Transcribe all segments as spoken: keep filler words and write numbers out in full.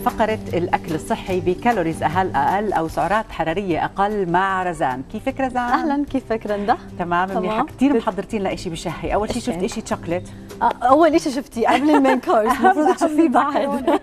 فقرة الأكل الصحي بكالوريز أقل أقل أو سعرات حرارية أقل مع رزان. كيفك رزان؟ أهلا، كيفك رندا؟ تمام منيحة. كثير محضرتين لنا شيء بشهي. أول شيء شفت شيء شوكليت. أول شيء شفتيه قبل المين كورس، المفروض تشوفيه بعد.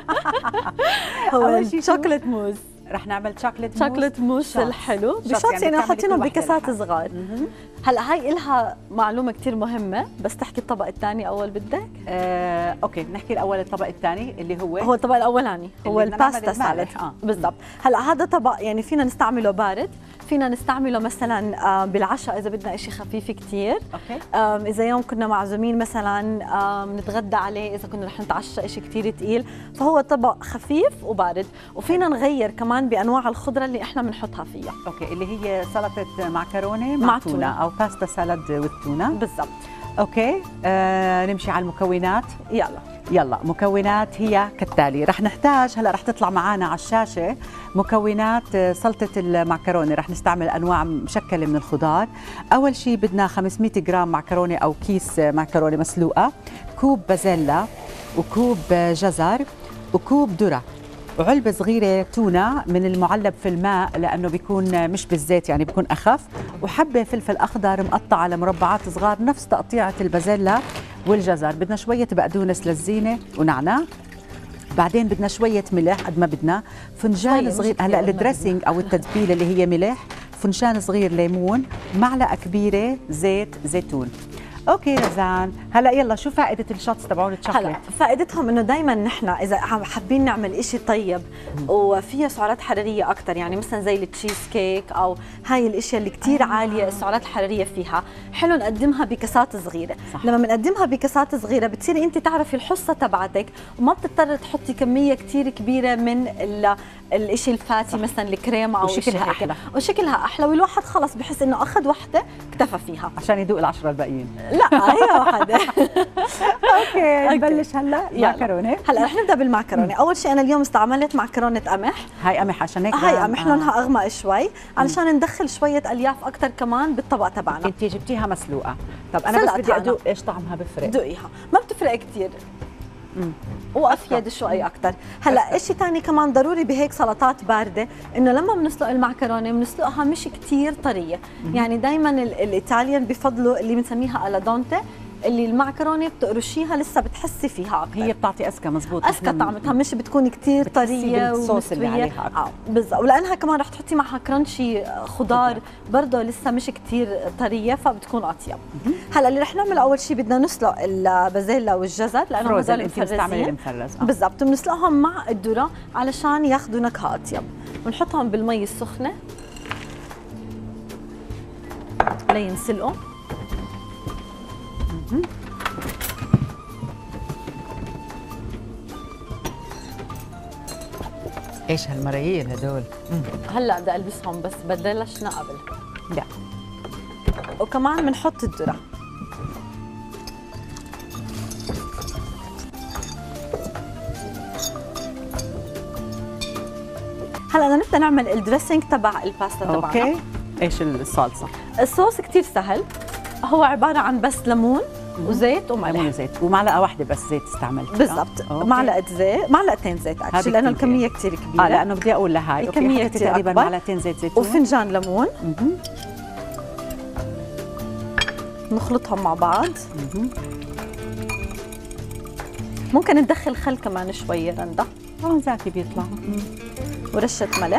هو شوكليت موز. رح نعمل شوكليت موز. شوكليت موز الحلو بشوتس، يعني حاطينهم بكاسات صغار. هلا هاي إلها معلومة كثير مهمة، بس تحكي الطبق الثاني أول بدك؟ آه، أوكي، نحكي الأول الطبق الثاني اللي هو هو الطبق الأولاني هو الباستا سالاد. آه. بالضبط. هلا هذا طبق يعني فينا نستعمله بارد، فينا نستعمله مثلا بالعشاء إذا بدنا شيء خفيف كثير. أوكي. إذا يوم كنا معزومين مثلا نتغدى عليه، إذا كنا رح نتعشى شيء كثير ثقيل، فهو طبق خفيف وبارد، وفينا نغير كمان بأنواع الخضرة اللي إحنا بنحطها فيها. أوكي، اللي هي سلطة معكرونة مع, مع تونة, تونة أو باستا سالاد والتونة. بالضبط. أوكي، آه نمشي على المكونات. يلا يلا، مكونات هي كالتالي. رح نحتاج هلا، رح تطلع معنا على الشاشه مكونات سلطه المعكرونه. رح نستعمل انواع مشكله من الخضار. اول شيء بدنا خمسمية جرام معكرونه او كيس معكرونه مسلوقه، كوب بازيلا، وكوب جزر، وكوب ذره، وعلبة صغيرة تونة من المعلب في الماء لأنه بيكون مش بالزيت، يعني بيكون أخف، وحبة فلفل أخضر مقطعة لمربعات صغار نفس تقطيعة البازيلا والجزر. بدنا شوية بقدونس للزينة ونعناع. بعدين بدنا شوية ملح قد ما بدنا، فنجان صغير هلا الدريسنج أو التتبيلة اللي هي ملح، فنجان صغير ليمون، معلقة كبيرة زيت زيتون. اوكي رزان، هلا يلا شو فائده الشوتس تبعون الشوكليت؟ هلا فائدتهم انه دائما نحن اذا حابين نعمل شيء طيب وفيه سعرات حراريه اكثر، يعني مثلا زي التشيز كيك او هاي الاشياء اللي كثير آه. عاليه السعرات الحراريه فيها، حلو نقدمها بكاسات صغيره. صح. لما بنقدمها بكاسات صغيره بتصيري انت تعرفي الحصه تبعتك، وما بتضطر تحطي كميه كثير كبيره من الشيء الفاتي، مثلا الكريم او وشكلها احلى وشكلها احلى، والواحد خلص بحس انه اخذ وحده اكتفى فيها عشان يذوق العشره الباقيين. لا هي واحده. اوكي نبلش هلا معكرونه. هلا رح نبدا بالمعكرونه. اول شيء انا اليوم استعملت معكرونه قمح. هاي قمح عشان هيك هاي قمح آه. لونها اغمق شوي علشان ندخل شويه الياف اكثر كمان بالطبق تبعنا. انت جبتيها مسلوقه. طب انا بس بدي ادوق ايش طعمها بفرق. دوقيها، ما بتفرق كثير وافيد شوي اكثر. هلا شيء ثاني كمان ضروري بهيك سلطات بارده، انه لما بنسلق المعكرونه بنسلقها مش كثير طريه. مم. يعني دائما الايطاليان بفضلوا اللي بنسميها الادونتي، اللي المعكرونه بتقرشيها لسه بتحسي فيها اكثر. هي بتعطي اذكى مزبوط، اذكى طعمتها، مش بتكون كثير طريه والصوص اللي عليها اكثر. اه بالضبط، ولانها كمان رح تحطي معها كرانشي خضار برضه لسه مش كثير طريه، فبتكون اطيب. هلا اللي رح نعمل اول شيء بدنا نسلق البازيلا والجزر لانه هذول مفرزين. آه. بالضبط، بنسلقهم مع الذره علشان ياخذوا نكهه اطيب. بنحطهم بالمي السخنه لينسلقوا. ايش هالمرايل هدول؟ هلا بدي البسهم بس بلشنا قبل. لا وكمان بنحط الذره. هلا بدنا نبدا نعمل الدريسنج تبع الباستا تبعنا. اوكي، ايش الصلصه؟ الصوص كثير سهل، هو عباره عن بس ليمون وزيت وملح. ليمون وزيت ومعلقه واحده بس زيت استعملت. بالضبط، معلقه زيت، معلقتين زيت اكشلي لانه الكميه كثير كبيره. اه لانه بدي اقول لهاي الكميه كثير تقريبا معلقتين زيت زيتون وفنجان ليمون. نخلطهم مع بعض. مم. ممكن ندخل خل كمان شويه رندا. اه زاكي بيطلع. مم. ورشه ملح.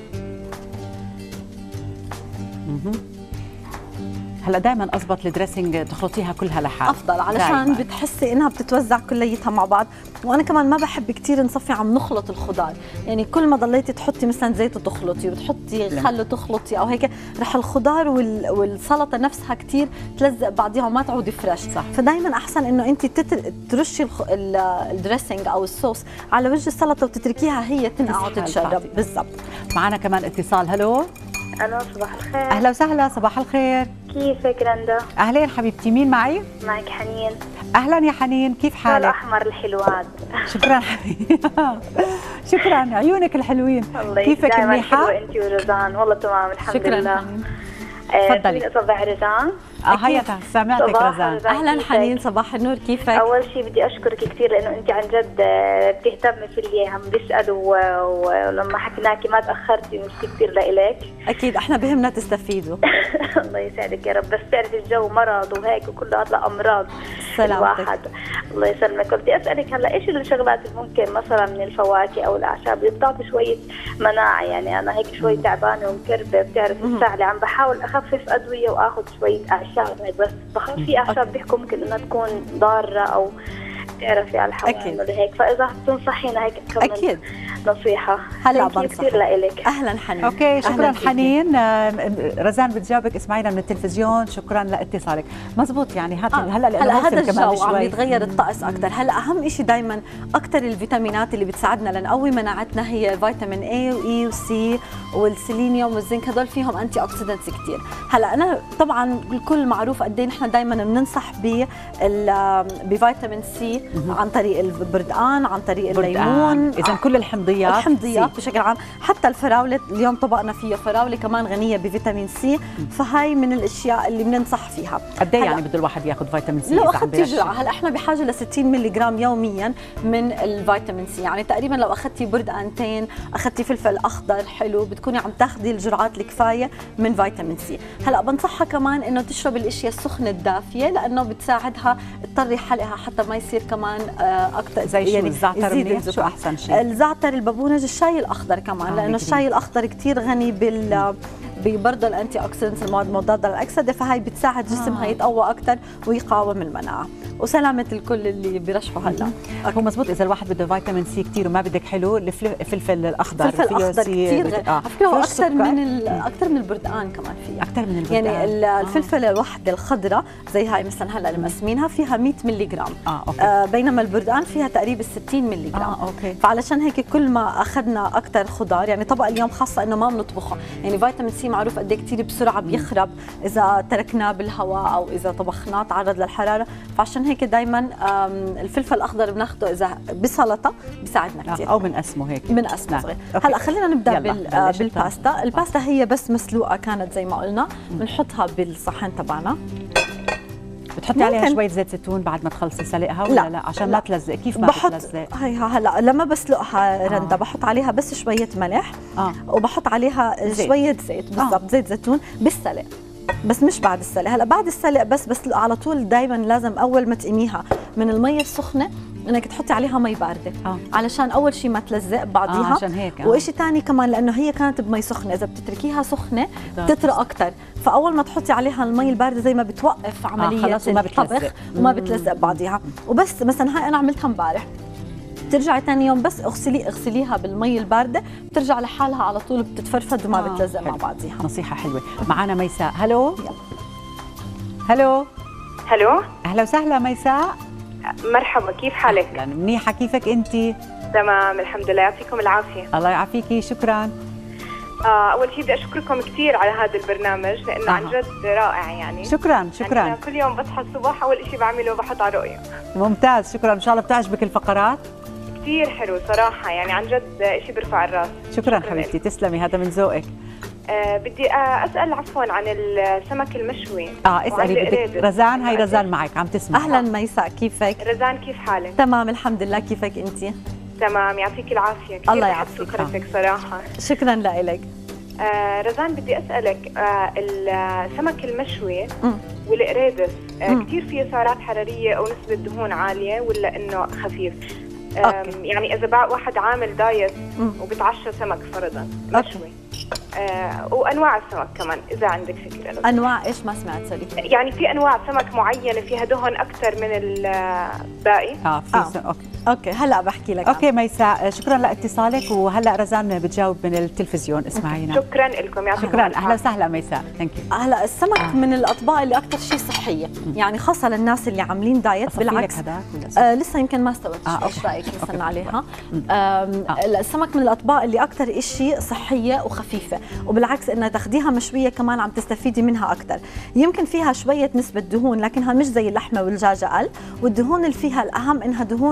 مم. هلا دائما اضبط الدريسنج تخلطيها كلها لحال افضل، علشان دايماً بتحسي انها بتتوزع كليتها مع بعض. وانا كمان ما بحب كثير نصفي عم نخلط الخضار، يعني كل ما ضليتي تحطي مثلا زيت وتخلطي وتحطي خل وتخلطي او هيك، رح الخضار وال... والسلطه نفسها كثير تلزق بعضيها وما تعودي فريش. صح. فدائما احسن انه انت تتر... ترشي الخ... الدريسنج او الصوص على وجه السلطه وتتركيها هي تنقع وتتشرب. بالضبط. معنا كمان اتصال. هلو. الو صباح الخير. اهلا وسهلا، صباح الخير. كيفك رندا؟ اهلين حبيبتي، مين معي؟ معك حنين. اهلا يا حنين، كيف حالك؟ الاحمر الحلوات. شكرا حبيبي. شكرا، عيونك الحلوين. الله كيفك منيحه؟ انت ورزان؟ والله تمام الحمد شكرا. لله. تفضلي. تفضلي. اصبح رزان؟ اه هيا سمعتك صباح رزان. رزان. اهلا كيفك؟ حنين، صباح النور، كيفك؟ اول شيء بدي اشكرك كثير لانه انت عن جد بتهتمي في اللي عم بيسالوا، ولما حكيناكي ما تاخرتي، ميرسي كثير لإلك. اكيد احنا بهمنا تستفيدوا. الله يسعدك يا رب. بس تعرفي الجو مرض وهيك وكل هذا امراض الواحد. الله يسلمك. بدي اسالك هلا ايش الشغلات اللي ممكن مثلا من الفواكه او الاعشاب اللي بتعطي شويه مناعه؟ يعني انا هيك شوي تعبانه ومكربه، بتعرفي الساعه عم بحاول اخفف ادويه واخذ شويه اعشاب هيك، بس بخاف في اعشاب بيحكوا ممكن انها تكون ضاره او تعرفي على الحوامل وهيك، فاذا بتنصحينا هيك كم اكيد نصيحه. هلا بنصح كثير لإلك. اهلا حنين. اوكي شكرا حنين. رزان بتجاوبك، اسمعينا من التلفزيون. شكرا لاتصالك. مزبوط يعني هات آه. هلا هلا هذا الجو عم شوي. يتغير الطقس اكثر. هلا اهم شيء دائما اكثر الفيتامينات اللي بتساعدنا لنقوي مناعتنا هي فيتامين اي واي وسي والسيلينيوم والزنك، هدول فيهم انتي اوكسيدنتس كثير. هلا انا طبعا الكل معروف قد ايه نحن دائما بننصح ب بفيتامين سي عن طريق البردقان، عن طريق الليمون، اذا كل الحمضيات الحمضيات بشكل عام. حتى الفراوله اليوم طبقنا فيها فراوله كمان غنيه بفيتامين سي، فهاي من الاشياء اللي بننصح فيها. قد ايه يعني بده الواحد ياخذ فيتامين سي؟ لو اخذتي جرعه، هلا احنا بحاجه ل ستين ملي جرام يوميا من الفيتامين سي، يعني تقريبا لو اخذتي بردقانتين، اخذتي فلفل اخضر حلو، بتكوني عم تاخذي الجرعات الكفايه من فيتامين سي. هلا بنصحها كمان انه تشرب الاشياء السخنه الدافيه، لانه بتساعدها تطري حلقها حتى ما يصير كمان اكثر. زي شو؟ يعني الزعتر منيح؟ شو احسن شيء؟ الزعتر، البابونج، الشاي الاخضر كمان، لانه الشاي الاخضر كثير غني بال برضه الانتي اوكسيدنتس، المواد المضاده للاكسده، فهي بتساعد جسمها يتقوى اكثر ويقاوم المناعه وسلامه الكل اللي بيرشحوا هلا. هو مزبوط، اذا الواحد بده فيتامين سي كثير وما بدك حلو، الفلفل الاخضر، الفلفل الاخضر كثير آه. فيه اكثر من اكثر من البردقان كمان فيه، اكثر من البردقان. يعني آه. الفلفل الوحده الخضراء زي هاي مثلا هلا اللي مقسمينها فيها مية ملي جرام، آه، أوكي. آه بينما البردقان فيها تقريبا ستين ملي جرام. آه، أوكي. فعلشان هيك كل ما اخذنا اكثر خضار، يعني طبق اليوم خاصه انه ما بنطبخه، يعني فيتامين سي معروف قد ايه كثير بسرعه بيخرب اذا تركناه بالهواء او اذا طبخناه تعرض للحراره، فعشان هيك دائما الفلفل الاخضر بناخده اذا بسلطه بيساعدنا كثير، او بنقسمه هيك بنقسمه صغير. هلا خلينا نبدا بال بالباستا. الباستا هي بس مسلوقه كانت زي ما قلنا، بنحطها بالصحن تبعنا. بتحطي عليها شويه زيت زيتون بعد ما تخلصي سلقها ولا لا, لا عشان لا. ما تلزق؟ كيف ما بحط بتلزق؟ هيها هلا لما بسلقها رندا آه. بحط عليها بس شويه ملح آه. وبحط عليها زيت. شويه زيت بالضبط، آه. زيت زيتون بالسلق، بس مش بعد السلق. هلا بعد السلق بس بسلق على طول. دائما لازم اول ما تقيميها من المي السخنه انك تحطي عليها مي بارده آه. علشان اول شيء ما تلزق بعضيها آه عشان هيك آه. وشيء ثاني كمان لانه هي كانت بمي سخنه، اذا بتتركيها سخنه بتطرى اكثر، فاول ما تحطي عليها المي البارده زي ما بتوقف عمليه آه الطبخ وما بتلزق بعضيها. وبس مثلا هاي انا عملتها امبارح، بترجعي ثاني يوم بس اغسلي اغسليها بالمي البارده، بترجع لحالها على طول بتتفرفد وما آه. بتلزق مع بعضيها. نصيحه حلوه. معنا ميساء. هلو. يلا. هلو. هلو. اهلا وسهلا ميساء. مرحبا، كيف حالك؟ اهلا، منيحه، كيفك انت؟ تمام الحمد لله، يعطيكم العافيه. الله يعافيكي، شكرا. آه اول شيء بدي اشكركم كثير على هذا البرنامج لانه آه. عن جد رائع يعني. شكرا شكرا. يعني كل يوم بصحى الصبح اول شيء بعمله بحط على رؤيه. ممتاز، شكرا. ان شاء الله بتعجبك الفقرات. كثير حلو صراحه، يعني عن جد شيء بيرفع الراس. شكرا, شكرا حبيبتي، تسلمي، هذا من ذوقك. آه بدي آه اسال عفوا عن السمك المشوي. اه اسالي بدك. رزان، هاي رزان معك عم تسمع. اهلا ميساء، كيفك؟ رزان كيف حالك؟ تمام الحمد لله، كيفك انت؟ تمام يعطيك العافيه. كثير الله يعافيك. فكرتك صراحه. شكرا لك. آه رزان بدي اسالك، آه السمك المشوي والقريدس آه كثير فيه سعرات حراريه او نسبه دهون عاليه ولا انه خفيف؟ يعني اذا بقى واحد عامل دايت وبتعشى سمك فرضا مشوي، آه وانواع السمك كمان اذا عندك فكره. انواع ايش؟ ما سمعت سوري. يعني في انواع سمك معينه فيها دهن اكثر من الباقي. اه في آه. اوكي اوكي هلا بحكي لك. اوكي ميساء، شكرا لاتصالك، وهلا رزان بتجاوب من التلفزيون، اسمعينا. شكرا لكم، يعطيكم شكرا. اهلا وسهلا ميساء، ثانك يو. هلا السمك آه. من الاطباق اللي اكثر شيء صحيه، يعني خاصه للناس اللي عاملين دايت. بالعكس آه لسه يمكن ما استوت. آه ايش رايك نستنى عليها؟ آه. السمك من الاطباق اللي اكثر شيء صحيه وخفيفه، وبالعكس انها تاخديها مشويه كمان عم تستفيدي منها اكثر. يمكن فيها شويه نسبه دهون لكنها مش زي اللحمه والدجاجه اقل، والدهون اللي فيها الاهم انها دهون غير مش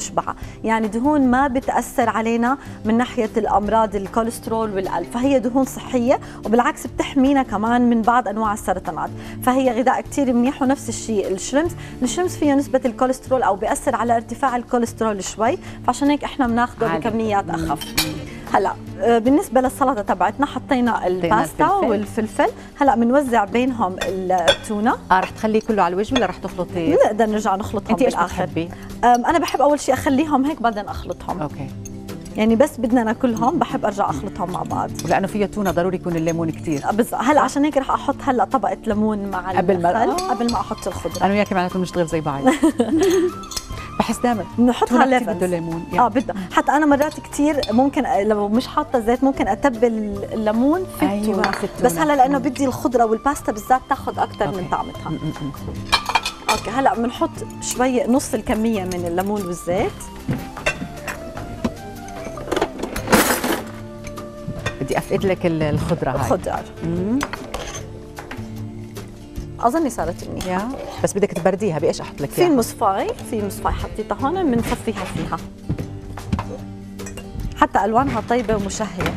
مشبعه، يعني دهون ما بتاثر علينا من ناحيه الامراض الكوليسترول والقلب، فهي دهون صحيه وبالعكس بتحمينا كمان من بعض انواع السرطانات، فهي غذاء كثير منيح. ونفس الشيء الشريمس، الشريمس فيه نسبه الكوليسترول او بياثر على ارتفاع الكوليسترول شوي، فعشان هيك احنا بناخده بكميات اخف. هلا بالنسبه للسلطه تبعتنا حطينا الباستا والفلفل، هلا بنوزع بينهم التونه. اه رح تخليه كله على الوجه ولا رح تخلطيه؟ نقدر نرجع نخلطهم انت ايش بالاخر. بتحبي؟ انا بحب اول شيء اخليهم هيك بعدين اخلطهم. اوكي. يعني بس بدنا ناكلهم بحب ارجع اخلطهم مع بعض، ولانه فيها تونه ضروري يكون الليمون كثير. بالضبط. هلا عشان هيك رح احط هلا طبقه ليمون مع قبل ما آه. قبل ما احط الخضره. انا وياكي معناته بنشتغل زي بعض. بحس دائما بنحطها ليفل بده ليمون يعني. اه بدها، حتى انا مرات كثير ممكن لو مش حاطه زيت ممكن اتبل الليمون في أيوة التونه، في التونة. بس هلا لانه بدي الخضره والباستا بالذات تاخذ اكثر من طعمتها. م -م -م. اوكي هلا بنحط شوي نص الكميه من الليمون والزيت. بدي افقد لك الخضره هاي. الخضار اظني صارت منيحه، بس بدك تبرديها. بايش احط لك اياها؟ في مصفاي، في مصفاي حطيتها هون بنصفيها فيها حتى الوانها طيبه ومشهيه.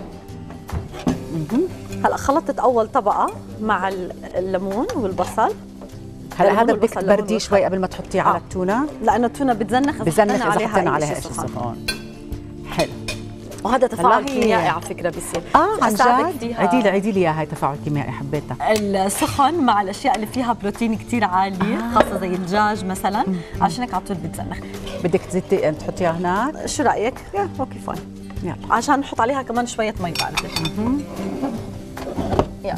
هلا خلطت اول طبقه مع الليمون والبصل. هلا هذا بدك تبرديه شوي قبل ما تحطيه على آه. التونه، لانه التونه بتزنخ بتزنخ اذا حطينا عليها قشر صفون. حلو. وهذا تفاعل كيميائي على فكره بيصير. اه عن جد؟ عيدي لي عيدي لي اياها، هي تفاعل كيميائي حبيتها. السخن مع الاشياء اللي فيها بروتين كثير عالي، آه. خاصه زي الدجاج مثلا، عشان هيك على طول بتزنخ. بدك تزيدي تحطيها هناك؟ شو رايك؟ يا اوكي فاين. يلا عشان نحط عليها كمان شويه مي بارده. يلا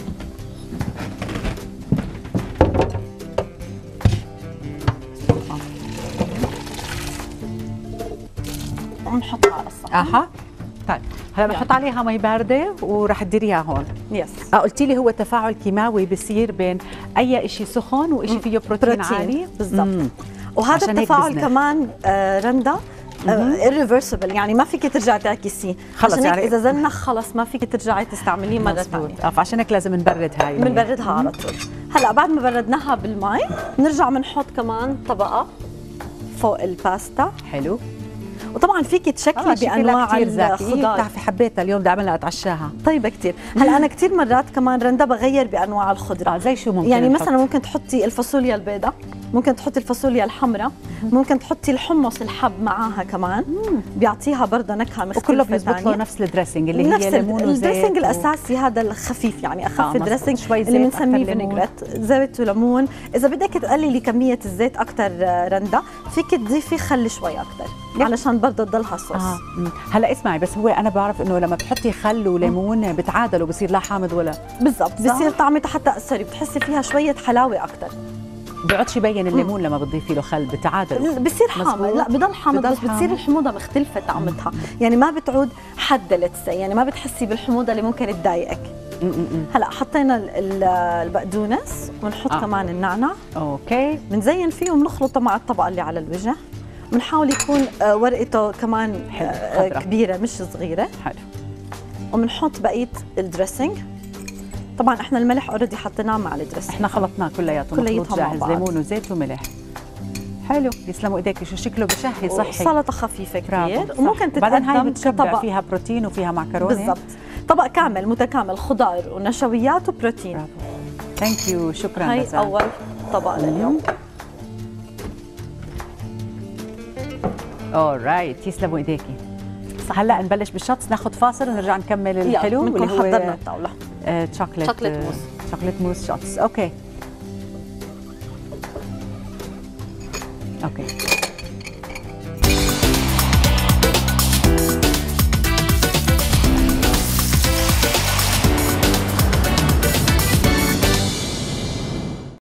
ونحطها على الصحن. اها طيب هلا بنحط عليها مي بارده وراح تديريها هون. يس. اه قلتي لي هو تفاعل كيماوي بصير بين اي شيء سخن وشيء فيه بروتين, بروتين. عالي بالضبط. وهذا التفاعل كمان آه رندا irreversible، يعني ما فيك ترجعي تعكسيه، خلص يعني اذا زنخ خلص ما فيك ترجعي تستعمليه مره ثانيه. اه فعشان هيك لازم نبرد هاي. بنبردها على طول. هلا بعد ما بردناها بالمي بنرجع بنحط كمان طبقه فوق الباستا. حلو. وطبعا فيك تشكلي آه بانواع الخضار. بتعرفي حبيتها اليوم بدي اعملها اتعشاها. طيبه كثير. هلا انا كثير مرات كمان رندا بغير بانواع الخضره. آه زي شو ممكن يعني نحط؟ مثلا ممكن تحطي الفاصوليا البيضاء، ممكن تحطي الفاصوليا الحمراء، ممكن تحطي الحمص الحب معاها كمان، بيعطيها برضه نكهه مختلفه. وكله بيزبط له نفس الدريسنج اللي هي ليمون وزيت. الدريسنج و... الاساسي هذا الخفيف، يعني اخف آه دريسنج اللي بنسميه فينيجريت، زيت وليمون. اذا بدك تقللي كميه الزيت اكثر رندا فيك تضيفي خل شوي اكثر علشان برضه تضلها صوص. آه. هلا اسمعي، بس هو انا بعرف انه لما بتحطي خل وليمون بتعادلوا، بصير لا حامض ولا بالضبط، بصير طعمتها حتى اثري، بتحسي فيها شويه حلاوه اكثر. بيقعدش يبين الليمون لما بتضيفي له خل، بتعادل بصير حامض. لا بضل حامض بس بتصير الحموضه مختلفه طعمتها، يعني ما بتعود حاده لتسي، يعني ما بتحسي بالحموضه اللي ممكن تضايقك. هلا حطينا البقدونس ونحط آه. كمان النعناع. اوكي بنزين فيه وبنخلطه مع الطبقه اللي على الوجه. بنحاول يكون ورقته كمان كبيره مش صغيره. حلو. وبنحط بقيه الدريسنج. طبعا احنا الملح اوريدي حطيناه مع الدريسنج، احنا خلطناه كلياته مخلوط جاهز، ليمون وزيت وملح. حلو، يسلموا ايديك، شو شكله بشهي صحي. سلطه خفيفه كثير وممكن تتقدم كطبق فيها بروتين وفيها معكرونه. بالضبط، طبق كامل متكامل، خضار ونشويات وبروتين. ثانك يو، شكرا. هاي بزال. اول طبق لليوم. اورايت، يسلموا ايديكي. هلا نبلش بالشطس، ناخذ فاصل ونرجع نكمل الحلو اللي هو حضرنا الطاوله. شوكليت شوكليت موس. شوكليت موس شوتس. اوكي اوكي